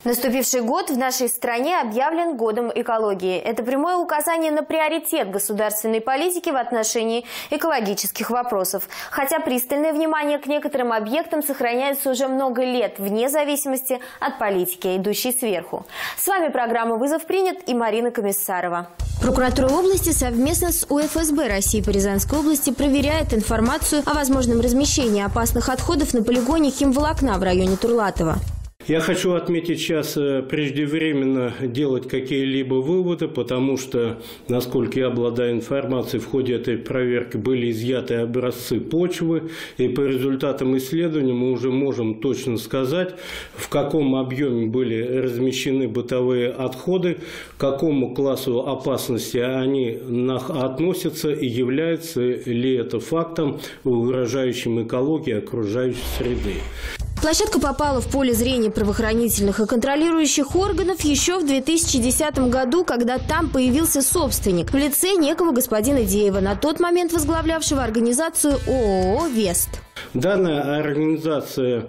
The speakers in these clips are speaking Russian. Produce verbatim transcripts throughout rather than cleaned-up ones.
Наступивший год в нашей стране объявлен годом экологии. Это прямое указание на приоритет государственной политики в отношении экологических вопросов. Хотя пристальное внимание к некоторым объектам сохраняется уже много лет, вне зависимости от политики, идущей сверху. С вами программа «Вызов принят» и Марина Комиссарова. Прокуратура области совместно с У Эф Эс Бэ России по Рязанской области проверяет информацию о возможном размещении опасных отходов на полигоне химволокна в районе Турлатова. Я хочу отметить сейчас преждевременно делать какие-либо выводы, потому что, насколько я обладаю информацией, в ходе этой проверки были изъяты образцы почвы, и по результатам исследования мы уже можем точно сказать, в каком объеме были размещены бытовые отходы, к какому классу опасности они относятся и является ли это фактом, угрожающим экологии окружающей среды. Площадка попала в поле зрения правоохранительных и контролирующих органов еще в две тысячи десятом году, когда там появился собственник в лице некого господина Деева, на тот момент возглавлявшего организацию О О О «Вест». Данная организация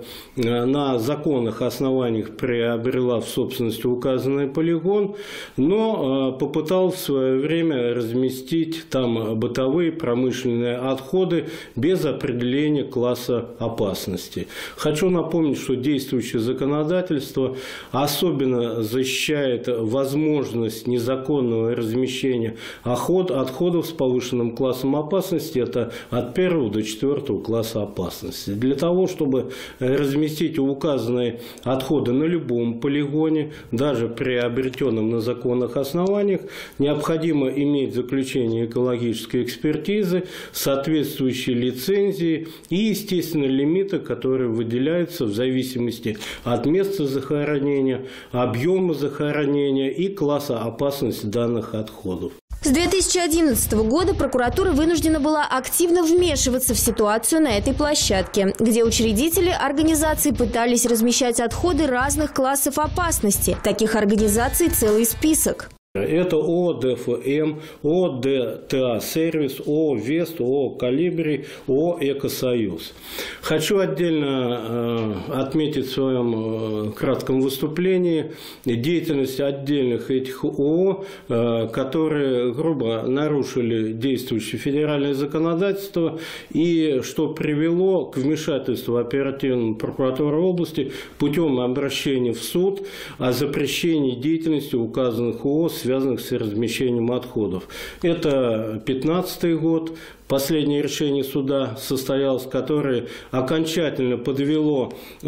на законных основаниях приобрела в собственности указанный полигон, но попыталась в свое время разместить там бытовые промышленные отходы без определения класса опасности. Хочу напомнить, что действующее законодательство особенно защищает возможность незаконного размещения отходов с повышенным классом опасности, это от первого до четвертого класса опасности. Для того, чтобы разместить указанные отходы на любом полигоне, даже приобретенном на законных основаниях, необходимо иметь заключение экологической экспертизы, соответствующие лицензии и, естественно, лимиты, которые выделяются в зависимости от места захоронения, объема захоронения и класса опасности данных отходов. С две тысячи одиннадцатого года прокуратура вынуждена была активно вмешиваться в ситуацию на этой площадке, где учредители организаций пытались размещать отходы разных классов опасности. Таких организаций целый список. Это О О Дэ Эф Эм, О О Дэ Тэ А Сервис, О О Вест, О О Калибри, О О Экосоюз. Хочу отдельно э, отметить в своем э, кратком выступлении деятельность отдельных этих О О, э, которые грубо нарушили действующее федеральное законодательство и что привело к вмешательству оперативной прокуратуры области путем обращения в суд о запрещении деятельности указанных О О, связанных с размещением отходов. Это пятнадцатый год. Последнее решение суда состоялось, которое окончательно подвело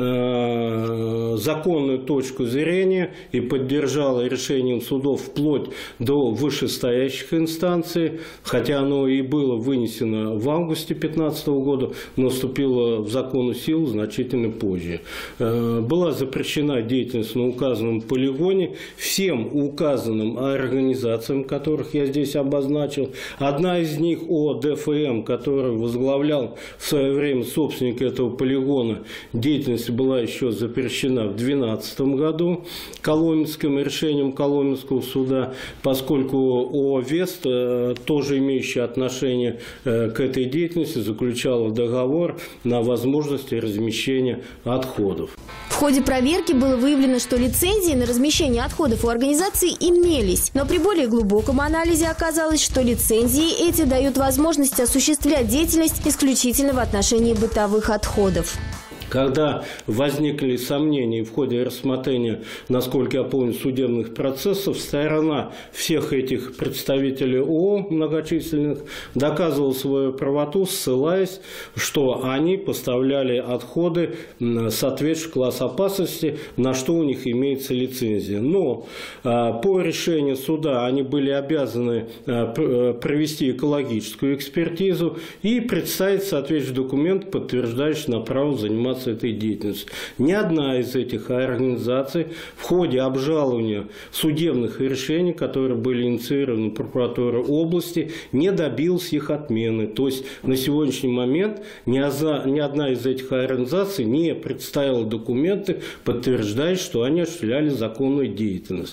э, законную точку зрения и поддержало решением судов вплоть до вышестоящих инстанций, хотя оно и было вынесено в августе две тысячи пятнадцатого года, но вступило в законную силу значительно позже. Э, была запрещена деятельность на указанном полигоне всем указанным организациям, которых я здесь обозначил. Одна из них О О Дэ Эф Эм, который возглавлял в свое время собственник этого полигона, деятельность была еще запрещена в две тысячи двенадцатом году Коломенским решением Коломенского суда, поскольку О О Вест, тоже имеющий отношение к этой деятельности, заключала договор на возможности размещения отходов. В ходе проверки было выявлено, что лицензии на размещение отходов у организации имелись, но при более глубоком анализе оказалось, что лицензии эти дают возможность осуществлять деятельность исключительно в отношении бытовых отходов. Когда возникли сомнения в ходе рассмотрения, насколько я помню, судебных процессов, сторона всех этих представителей О О многочисленных доказывала свою правоту, ссылаясь, что они поставляли отходы соответствующего класса опасности, на что у них имеется лицензия. Но по решению суда они были обязаны провести экологическую экспертизу и представить соответствующий документ, подтверждающий на право заниматься этой деятельностью. Ни одна из этих организаций в ходе обжалования судебных решений, которые были инициированы прокуратурой области, не добилась их отмены. То есть на сегодняшний момент ни одна из этих организаций не представила документы, подтверждающие, что они осуществляли законную деятельность.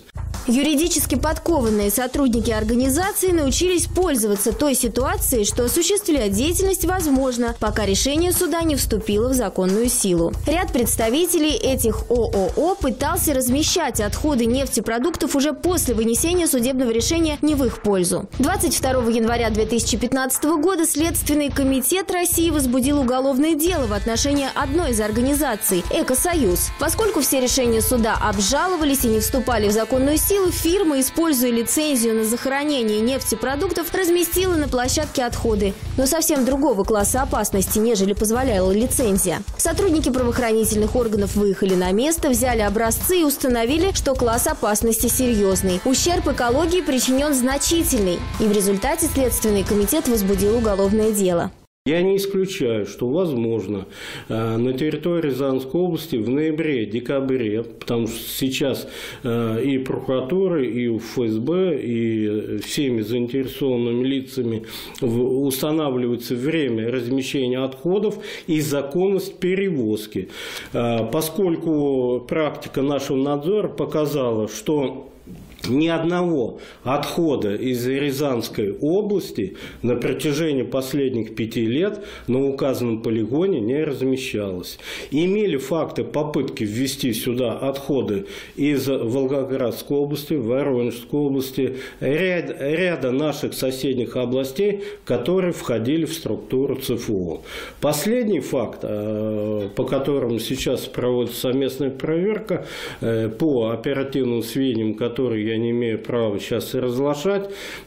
Юридически подкованные сотрудники организации научились пользоваться той ситуацией, что осуществлять деятельность возможно, пока решение суда не вступило в законную силу. Ряд представителей этих ООО пытался размещать отходы нефтепродуктов уже после вынесения судебного решения не в их пользу. двадцать второго января две тысячи пятнадцатого года Следственный комитет России возбудил уголовное дело в отношении одной из организаций – «Экосоюз». Поскольку все решения суда обжаловались и не вступали в законную силу, фирма, используя лицензию на захоронение нефтепродуктов, разместила на площадке отходы, но совсем другого класса опасности, нежели позволяла лицензия. Сотрудники правоохранительных органов выехали на место, взяли образцы и установили, что класс опасности серьезный. Ущерб экологии причинен значительный, и в результате Следственный комитет возбудил уголовное дело. Я не исключаю, что возможно на территории Рязанской области в ноябре-декабре, потому что сейчас и прокуратура, и эф эс бэ, и всеми заинтересованными лицами устанавливается время размещения отходов и законность перевозки. Поскольку практика нашего надзора показала, что ни одного отхода из Рязанской области на протяжении последних пяти лет на указанном полигоне не размещалось. Имели факты попытки ввести сюда отходы из Волгоградской области, Воронежской области, ряд, ряда наших соседних областей, которые входили в структуру цэ эф о. Последний факт, по которому сейчас проводится совместная проверка, по оперативным сведениям, которые я я не имею права сейчас и разглашать,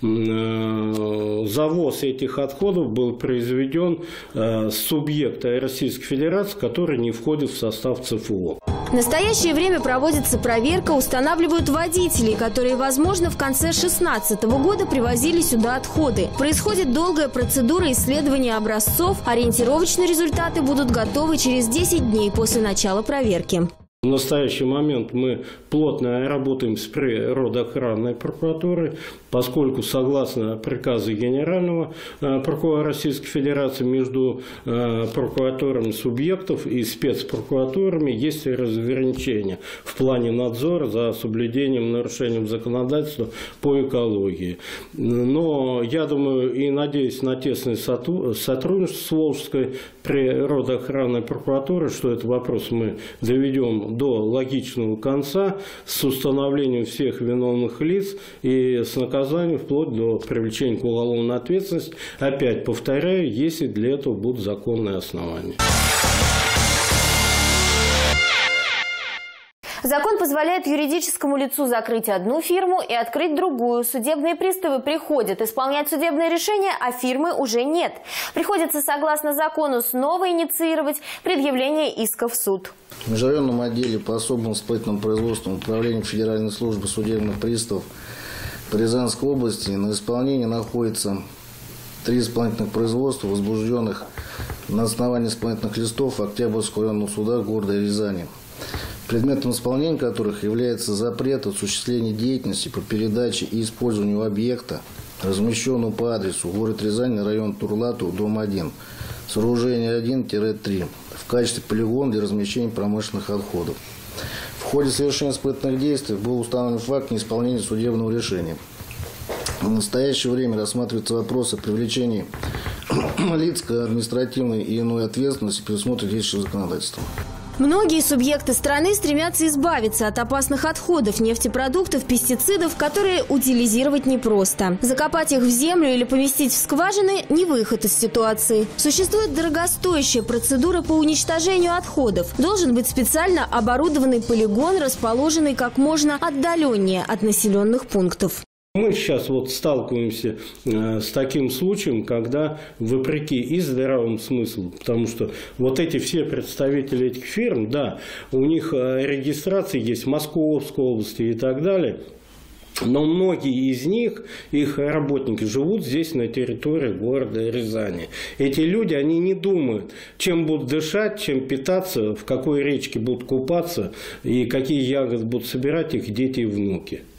завоз этих отходов был произведен с субъекта Российской Федерации, который не входит в состав цэ эф о. В настоящее время проводится проверка, устанавливают водителей, которые, возможно, в конце две тысячи шестнадцатого года привозили сюда отходы. Происходит долгая процедура исследования образцов. Ориентировочные результаты будут готовы через десять дней после начала проверки. В настоящий момент мы плотно работаем с природоохранной прокуратурой, поскольку согласно приказу Генерального прокурора Российской Федерации между прокуратурами субъектов и спецпрокуратурами есть разграничения в плане надзора за соблюдением, нарушением законодательства по экологии. Но я думаю и надеюсь на тесное сотрудничество с Волжской природоохранной прокуратурой, что этот вопрос мы доведем до логичного конца с установлением всех виновных лиц и с наказанием вплоть до привлечения к уголовной ответственности. Опять повторяю, если для этого будут законные основания. Закон позволяет юридическому лицу закрыть одну фирму и открыть другую. Судебные приставы приходят исполнять судебное решение, а фирмы уже нет. Приходится, согласно закону, снова инициировать предъявление иска в суд. В межрайонном отделе по особым исполнительным производствам Управления Федеральной службы судебных приставов по Рязанской области на исполнении находится три исполнительных производства, возбужденных на основании исполнительных листов Октябрьского районного суда города Рязани, предметом исполнения которых является запрет осуществления деятельности по передаче и использованию объекта, размещенного по адресу город Рязань, район Турлатов, дом один, сооружение один три, в качестве полигона для размещения промышленных отходов. В ходе совершения испытательных действий был установлен факт неисполнения судебного решения. В настоящее время рассматривается вопрос о привлечении лиц к административной и иной ответственности, предусмотренной действующим законодательством. Многие субъекты страны стремятся избавиться от опасных отходов, нефтепродуктов, пестицидов, которые утилизировать непросто. Закопать их в землю или поместить в скважины – не выход из ситуации. Существует дорогостоящая процедура по уничтожению отходов. Должен быть специально оборудованный полигон, расположенный как можно отдаленнее от населенных пунктов. Мы сейчас вот сталкиваемся э, с таким случаем, когда вопреки и здравому смыслу, потому что вот эти все представители этих фирм, да, у них э, регистрации есть в Московской области и так далее, но многие из них, их работники, живут здесь на территории города Рязани. Эти люди, они не думают, чем будут дышать, чем питаться, в какой речке будут купаться и какие ягоды будут собирать их дети и внуки.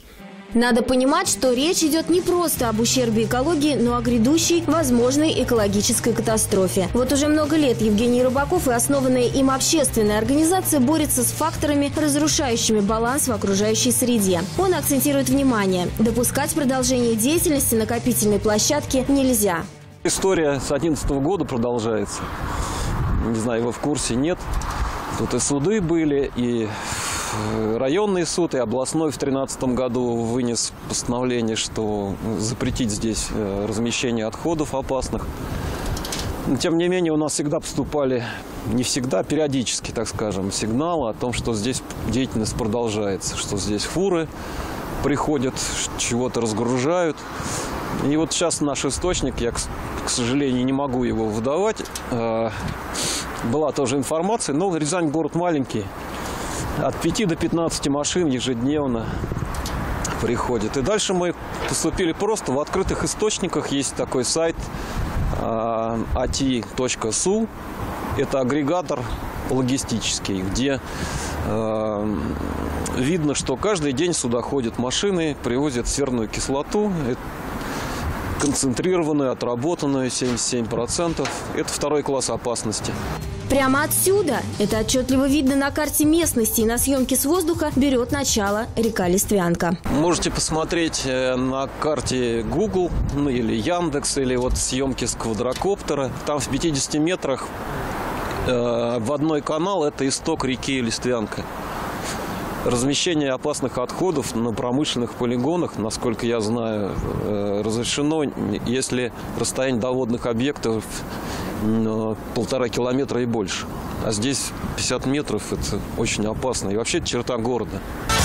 Надо понимать, что речь идет не просто об ущербе экологии, но о грядущей возможной экологической катастрофе. Вот уже много лет Евгений Рыбаков и основанная им общественная организация борется с факторами, разрушающими баланс в окружающей среде. Он акцентирует внимание – допускать продолжение деятельности накопительной площадки нельзя. История с две тысячи одиннадцатого года продолжается. Не знаю, вы в курсе, нет. Тут и суды были, и районный суд, и областной в две тысячи тринадцатом году вынес постановление, что запретить здесь размещение отходов опасных. Но, тем не менее, у нас всегда поступали, не всегда, периодически, так скажем, сигналы о том, что здесь деятельность продолжается, что здесь фуры приходят, чего-то разгружают. И вот сейчас наш источник, я, к сожалению, не могу его выдавать, была тоже информация, но Рязань город маленький. От пяти до пятнадцати машин ежедневно приходит. И дальше мы поступили просто в открытых источниках. Есть такой сайт эй ти точка эс ю. Это агрегатор логистический, где э, видно, что каждый день сюда ходят машины, привозят серную кислоту, концентрированную, отработанную, семьдесят семь процентов. Это второй класс опасности. Прямо отсюда, это отчетливо видно на карте местности, и на съемке с воздуха берет начало река Листвянка. Можете посмотреть на карте Google, ну, или Яндекс, или вот съемки с квадрокоптера. Там в пятидесяти метрах э, в одной канал это исток реки Листвянка. Размещение опасных отходов на промышленных полигонах, насколько я знаю, э, разрешено, если расстояние до водных объектов полтора километра и больше. А здесь пятьдесят метров – это очень опасно. И вообще это черта города.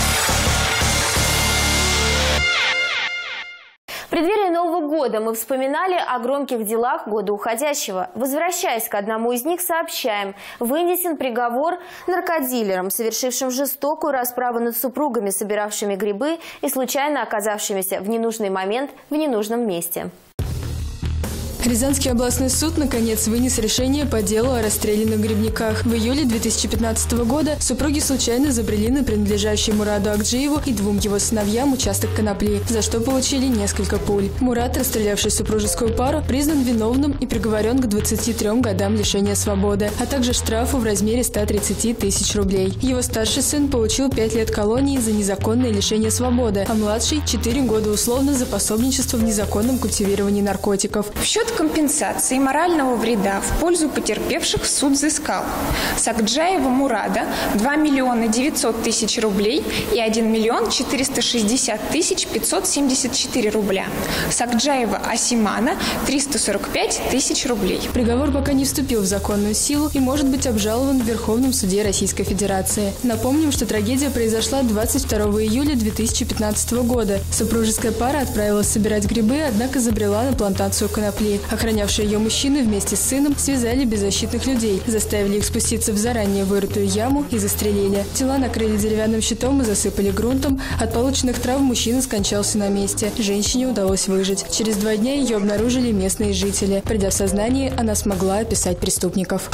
В преддверии Нового года мы вспоминали о громких делах года уходящего. Возвращаясь к одному из них, сообщаем, вынесен приговор наркодилерам, совершившим жестокую расправу над супругами, собиравшими грибы и случайно оказавшимися в ненужный момент в ненужном месте. Рязанский областной суд наконец вынес решение по делу о расстрелянных грибниках. В июле две тысячи пятнадцатого года супруги случайно забрели на принадлежащий Мураду Акджиеву и двум его сыновьям участок конопли, за что получили несколько пуль. Мурат, расстрелявший супружескую пару, признан виновным и приговорен к двадцати трём годам лишения свободы, а также штрафу в размере ста тридцати тысяч рублей. Его старший сын получил пять лет колонии за незаконное лишение свободы, а младший – четыре года условно за пособничество в незаконном культивировании наркотиков. В счет компенсации морального вреда в пользу потерпевших суд взыскал с Акджаева Мурада два миллиона девятьсот тысяч рублей и один миллион четыреста шестьдесят тысяч пятьсот семьдесят четыре рубля. С Акджаева Асимана триста сорок пять тысяч рублей. Приговор пока не вступил в законную силу и может быть обжалован в Верховном суде Российской Федерации. Напомним, что трагедия произошла двадцать второго июля две тысячи пятнадцатого года. Супружеская пара отправилась собирать грибы, однако забрела на плантацию конопли. Охранявшие ее мужчины вместе с сыном связали беззащитных людей, заставили их спуститься в заранее вырытую яму и застрелили. Тела накрыли деревянным щитом и засыпали грунтом. От полученных травм мужчина скончался на месте. Женщине удалось выжить. Через два дня ее обнаружили местные жители. Придя в сознание, она смогла описать преступников.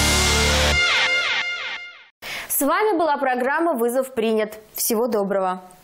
С вами была программа «Вызов принят». Всего доброго.